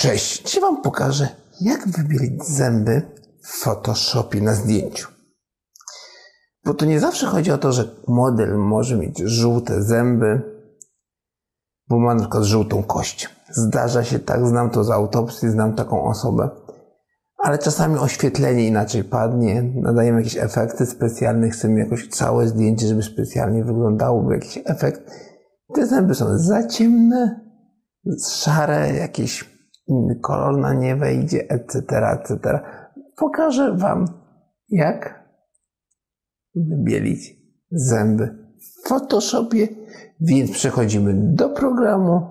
Cześć, dzisiaj Wam pokażę, jak wybielić zęby w Photoshopie na zdjęciu. Bo to nie zawsze chodzi o to, że model może mieć żółte zęby, bo ma na przykład żółtą kość. Zdarza się tak, znam to z autopsji, znam taką osobę. Ale czasami oświetlenie inaczej padnie, nadajemy jakieś efekty specjalne, chcemy jakoś całe zdjęcie, żeby specjalnie wyglądało, był jakiś efekt. Te zęby są za ciemne, szare, jakiś inny kolor na nie wejdzie, etc., etc. Pokażę Wam, jak wybielić zęby w Photoshopie, więc przechodzimy do programu.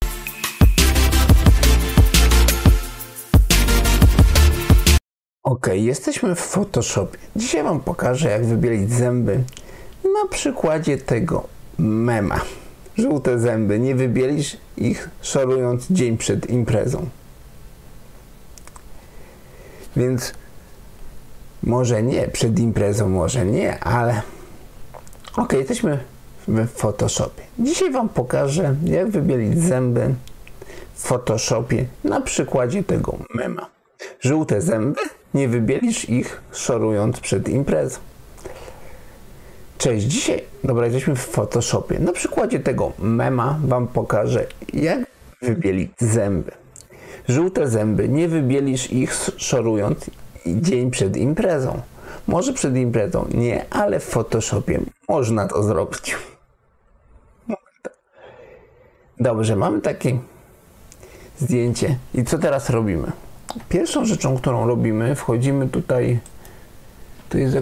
Ok, jesteśmy w Photoshopie. Dzisiaj Wam pokażę, jak wybielić zęby na przykładzie tego mema. Żółte zęby, nie wybielisz ich szorując dzień przed imprezą. Więc może nie przed imprezą, może nie, ale ok, jesteśmy w Photoshopie. Dzisiaj Wam pokażę, jak wybielić zęby w Photoshopie na przykładzie tego mema. Żółte zęby, nie wybielisz ich szorując przed imprezą. Cześć, dzisiaj, jesteśmy w Photoshopie. Na przykładzie tego mema Wam pokażę, jak wybielić zęby. Żółte zęby, nie wybielisz ich szorując dzień przed imprezą. Może przed imprezą nie, ale w Photoshopie można to zrobić. Dobrze, mamy takie zdjęcie. I co teraz robimy? Pierwszą rzeczą, którą robimy, wchodzimy tutaj, to jest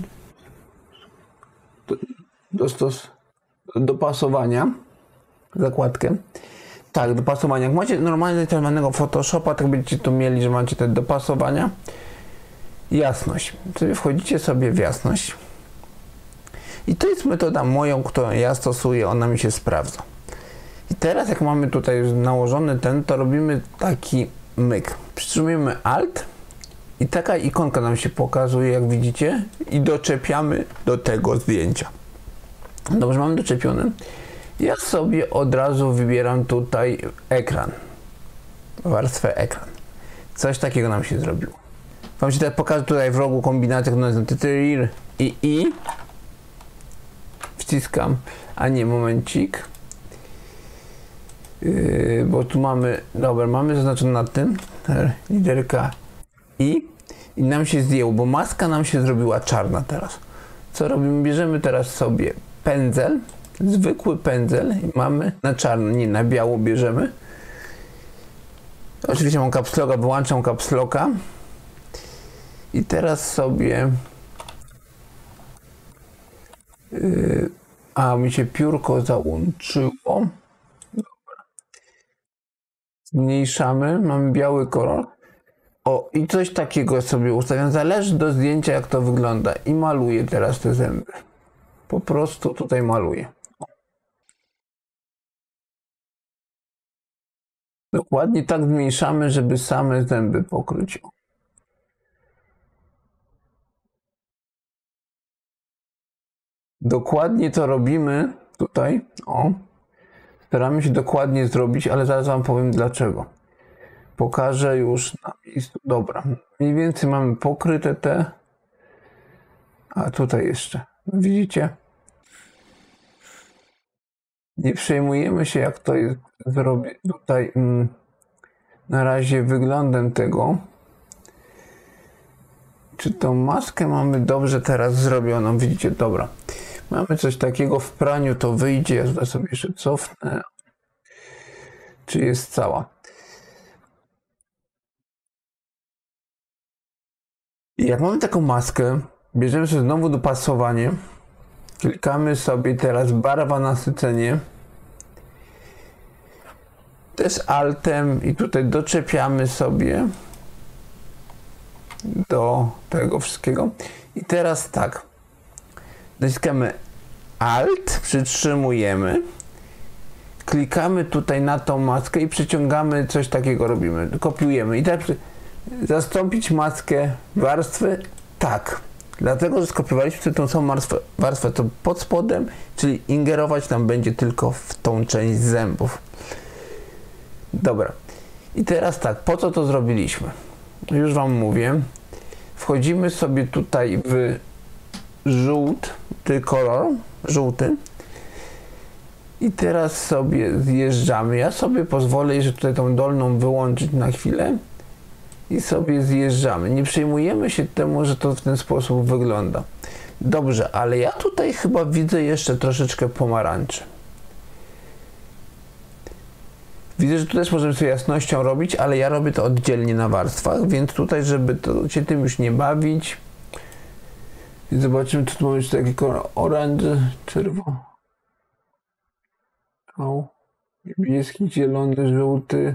dopasowania, zakładkę. Tak, dopasowania. Jak macie normalnego Photoshopa, tak będziecie to mieli, że macie te dopasowania. Jasność. Czyli wchodzicie sobie w jasność. I to jest metoda moją, którą ja stosuję, ona mi się sprawdza. I teraz jak mamy tutaj już nałożony ten, to robimy taki myk. Przytrzymujemy Alt i taka ikonka nam się pokazuje, jak widzicie, i doczepiamy do tego zdjęcia. Dobrze, mamy doczepiony. Ja sobie od razu wybieram tutaj ekran. Warstwę ekran. Coś takiego nam się zrobiło. Wam się teraz pokażę tutaj w rogu kombinację, którą nazywam Ctrl i wciskam, a nie, momencik. Bo tu mamy, dobra, mamy zaznaczone na tym literka i nam się zdjęło, bo maska nam się zrobiła czarna teraz. Co robimy? Bierzemy teraz sobie pędzel, zwykły pędzel i mamy na czarno, nie na biało bierzemy. Oczywiście mam caps locka, wyłączam caps locka i teraz sobie mi się piórko załączyło. Dobra. Zmniejszamy, mamy biały kolor. O, i coś takiego sobie ustawiam. Zależy do zdjęcia, jak to wygląda. I maluję teraz te zęby. Po prostu tutaj maluję. Dokładnie tak zmniejszamy, żeby same zęby pokryć. Dokładnie to robimy tutaj. O. Staramy się dokładnie zrobić, ale zaraz Wam powiem dlaczego. Pokażę już na miejscu. Dobra. Mniej więcej mamy pokryte te. A tutaj jeszcze. Widzicie? Nie przejmujemy się, jak to jest zrobię tutaj na razie wyglądem tego. Czy tą maskę mamy dobrze teraz zrobioną? Widzicie? Dobra. Mamy coś takiego w praniu, to wyjdzie. Ja tutaj sobie jeszcze cofnę. Czy jest cała? I jak mamy taką maskę, bierzemy sobie znowu dopasowanie. Klikamy sobie teraz barwa nasycenie. Też Altem i tutaj doczepiamy sobie do tego wszystkiego. I teraz tak. Naciskamy Alt, przytrzymujemy. Klikamy tutaj na tą maskę i przyciągamy, coś takiego robimy. Kopiujemy. I teraz zastąpić maskę warstwy? Tak. Dlatego, że skopiowaliśmy tą samą warstwę to pod spodem, czyli ingerować nam będzie tylko w tą część zębów. Dobra. I teraz tak, po co to zrobiliśmy? Już wam mówię. Wchodzimy sobie tutaj w żółty kolor, żółty. I teraz sobie zjeżdżamy. Ja sobie pozwolę jeszcze tutaj tą dolną wyłączyć na chwilę. I sobie zjeżdżamy. Nie przejmujemy się temu, że to w ten sposób wygląda. Dobrze, ale ja tutaj chyba widzę jeszcze troszeczkę pomarańczy. Widzę, że tu też możemy sobie jasnością robić, ale ja robię to oddzielnie na warstwach, więc tutaj, żeby to się tym już nie bawić. I zobaczymy, co tu mamy jeszcze taki kolor orange, czerwony, niebieski, zielony, żółty.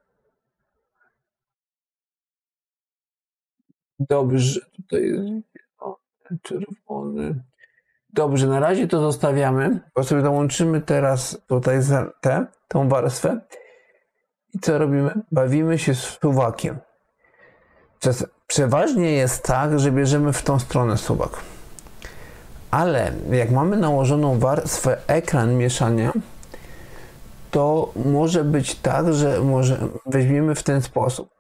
Dobrze, tutaj jest czerwony. Dobrze, na razie to zostawiamy, bo sobie dołączymy teraz tutaj tą warstwę. I co robimy? Bawimy się z suwakiem. Przeważnie jest tak, że bierzemy w tą stronę suwak. Ale jak mamy nałożoną warstwę ekran mieszania, to może być tak, że weźmiemy w ten sposób.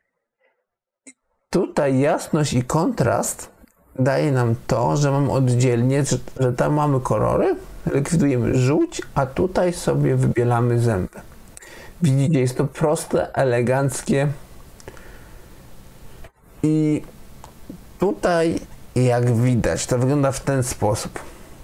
Tutaj jasność i kontrast daje nam to, że mamy oddzielnie, że tam mamy kolory, likwidujemy żółć, a tutaj sobie wybielamy zęby. Widzicie, jest to proste, eleganckie i tutaj, jak widać, to wygląda w ten sposób.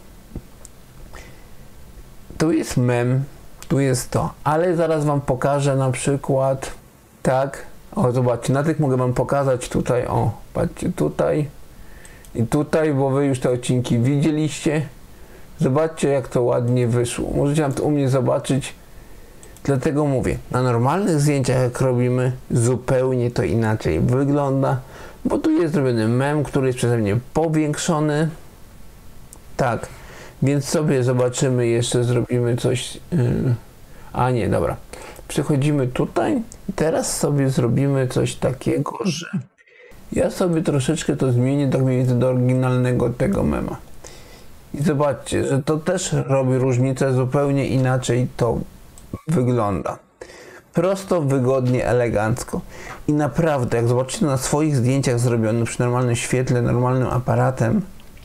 Tu jest mem, tu jest to, ale zaraz wam pokażę na przykład tak. O, zobaczcie, na tych mogę wam pokazać tutaj, o, patrzcie, tutaj i tutaj, bo wy już te odcinki widzieliście. Zobaczcie, jak to ładnie wyszło. Możecie tam to u mnie zobaczyć. Dlatego mówię, na normalnych zdjęciach, jak robimy, zupełnie to inaczej wygląda, bo tu jest zrobiony mem, który jest przeze mnie powiększony. Tak, więc sobie zobaczymy, jeszcze zrobimy coś. A nie, dobra. Przechodzimy tutaj i teraz sobie zrobimy coś takiego, że ja sobie troszeczkę to zmienię tak mniej więcej do oryginalnego tego mema. I zobaczcie, że to też robi różnicę, zupełnie inaczej to wygląda. Prosto, wygodnie, elegancko. I naprawdę, jak zobaczycie na swoich zdjęciach zrobionych przy normalnym świetle, normalnym aparatem,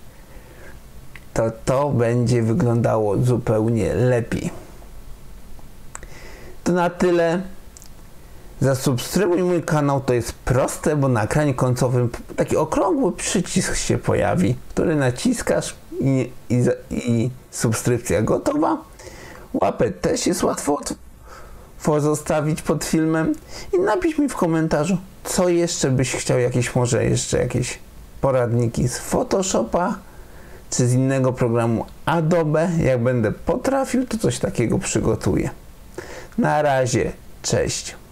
to będzie wyglądało zupełnie lepiej. To na tyle. Zasubskrybuj mój kanał, to jest proste, bo na ekranie końcowym taki okrągły przycisk się pojawi, który naciskasz i subskrypcja gotowa. Łapę też jest łatwo zostawić pod filmem i napisz mi w komentarzu, co jeszcze byś chciał, może jakieś poradniki z Photoshopa czy z innego programu Adobe. Jak będę potrafił, to coś takiego przygotuję. Na razie, cześć.